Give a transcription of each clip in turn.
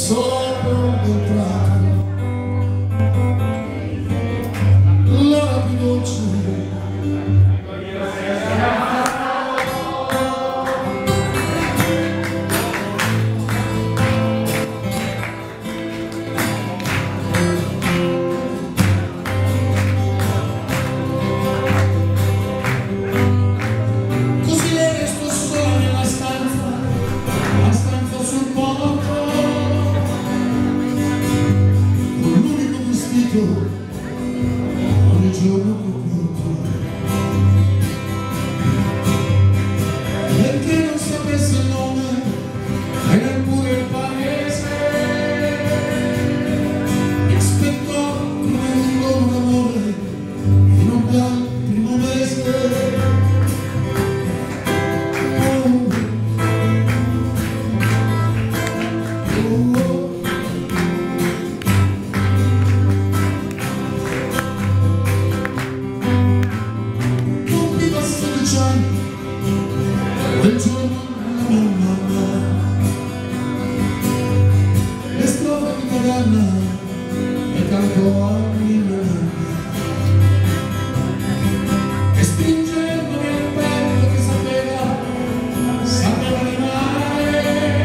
sopra un contrario, l'ora più dolce ogni giorno più corto, perché non sapesse il nome e neppure il paese. Mi aspettò come un buon amore fino al primo mese. Quel giorno la mia mamma le strofe di Madonna e cantò a mia mamma e stringendomi al petto che sapeva di mare,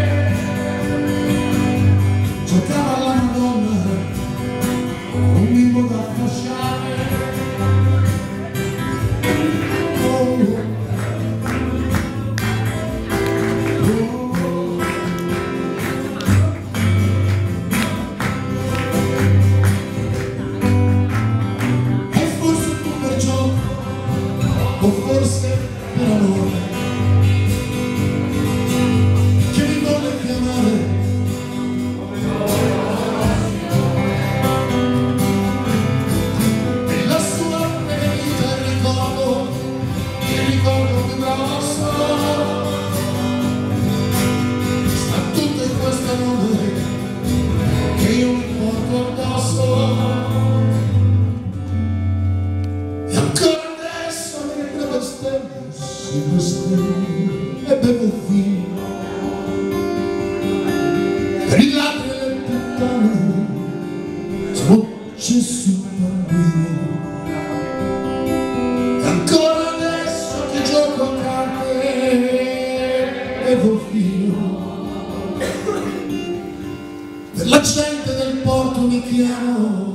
giocava alla Madonna un bimbo da fasciare. O forse per amore che mi volle chiamare, e la sua ferita il ricordo più grosso sta tutto in questa nube che io mi porto addosso. E ancora e bevo vino per i ladri e le puttane, smocce sul bambino. E ancora adesso che gioco a carte bevo vino per la gente del porto mi chiamo